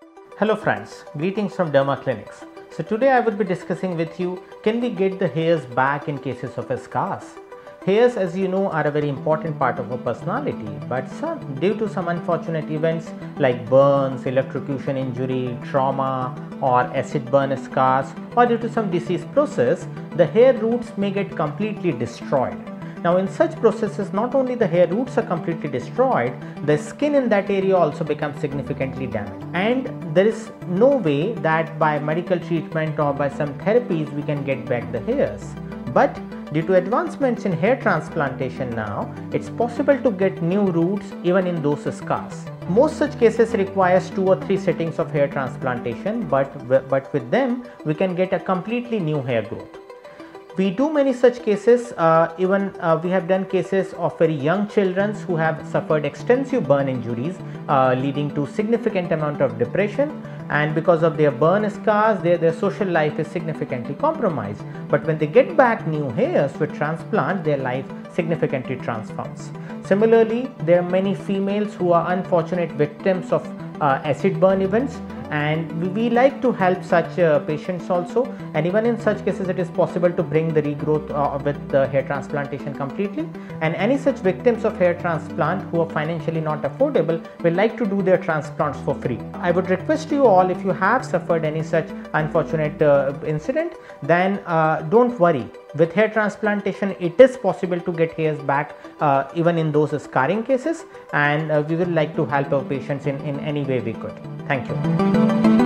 Hello friends, greetings from Derma Clinics. So today I will be discussing with you, can we get the hairs back in cases of scars? Hairs, as you know, are a very important part of our personality, but due to some unfortunate events like burns, electrocution injury, trauma or acid burn scars, or due to some disease process, the hair roots may get completely destroyed. Now in such processes, not only the hair roots are completely destroyed, the skin in that area also becomes significantly damaged, and there is no way that by medical treatment or by some therapies we can get back the hairs. But due to advancements in hair transplantation now, it's possible to get new roots even in those scars. Most such cases requires 2 or 3 settings of hair transplantation, but with them we can get a completely new hair growth. We do many such cases, we have done cases of very young children who have suffered extensive burn injuries leading to significant amount of depression, and because of their burn scars their social life is significantly compromised. But when they get back new hairs with transplant, their life significantly transforms. Similarly, there are many females who are unfortunate victims of acid burn events, and we like to help such patients also, and even in such cases it is possible to bring the regrowth with the hair transplantation completely. And any such victims of hair transplant who are financially not affordable will like to do their transplants for free. I would request you all, if you have suffered any such unfortunate incident, then don't worry. With hair transplantation it is possible to get hairs back even in those scarring cases, and we will like to help our patients in any way we could. Thank you.